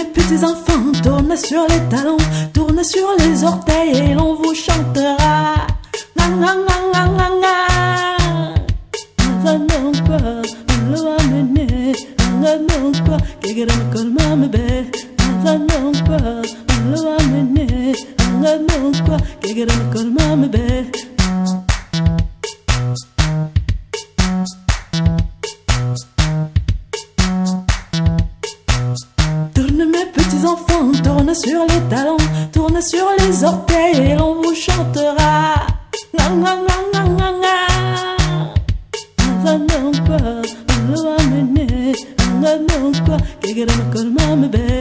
petits enfants, tournez sur les talons, tournez sur les orteils et l'on vous chantera. Na na na na na na. Azanokwa, luamene, azanokwa, kegera kolma mebe. Azanokwa, luamene, azanokwa, kegera kolma mebe. Enfants, tournez sur les talons, tournez sur les orteils et l'on vous chantera. Na na na na na na. Azanokwa, luamene, azanokwa, kegera kolma mebe.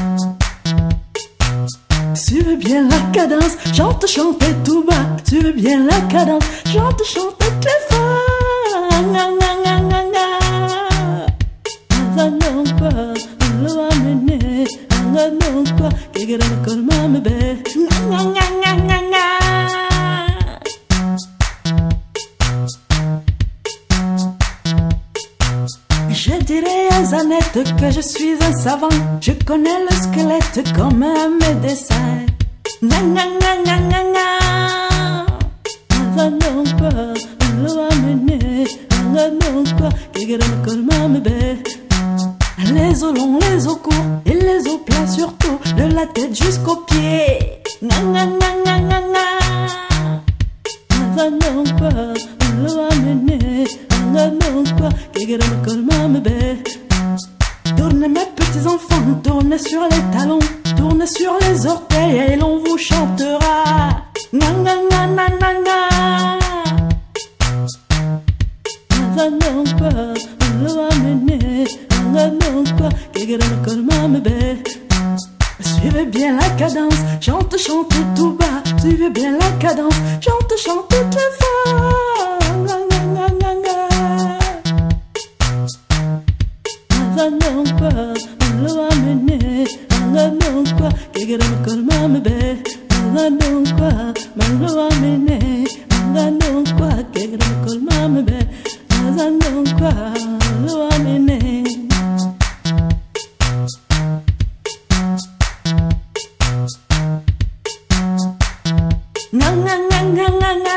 Suivez bien la cadence, chante, chantez tout bas. Suivez bien la cadence, chante, chantez très fort. Na na na na na. Azanokwa, luamene, azanokwa, kegera kolma mebe. Na na na na na. Je dirais à Zanette que je suis un savant. Je connais le squelette comme un médecin. Na na na na na na. Azanokwa, luamene, azanokwa, kegera kolma mebe. Les os longs, les os courts et les os plats surtout, de la tête jusqu'aux pieds. Na na na na na na. Azanokwa, luamene, azanokwa, kegera kolma mebe. Tournez mes petits enfants, tournez sur les talons, tournez sur les orteils et l'on vous chantera. Na na na na na na. Azanokwa, luamene, azanokwa, kegera kolma mebe. Suivez bien la cadence, chante, chante tout bas. Suivez bien la cadence, chante, chante très fort. Na na na na na. Azanokwa, luamene, azanokwa, kegera kolma mebe. Azanokwa, luamene, azanokwa, kegera kolma mebe. Azanokwa, luamene. Na na na na na na.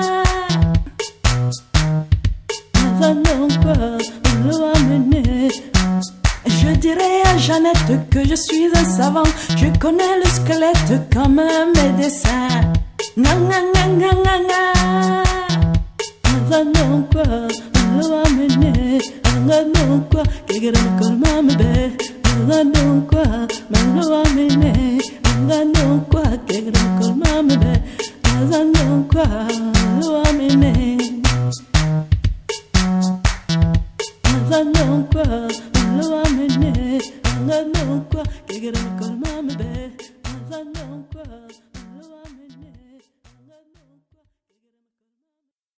Azanokwa, luamene. Je dirais à Jeannette que je suis un savant. Je connais le squelette comme un médecin. Na na na na na na. Azanokwa, luamene, azanokwa, kegera kolma mebe. Azanokwa, luamene, azanokwa, kegera kolma mebe. Azanokwa, luamene. Azanokwa, luamene, azanokwa, kegera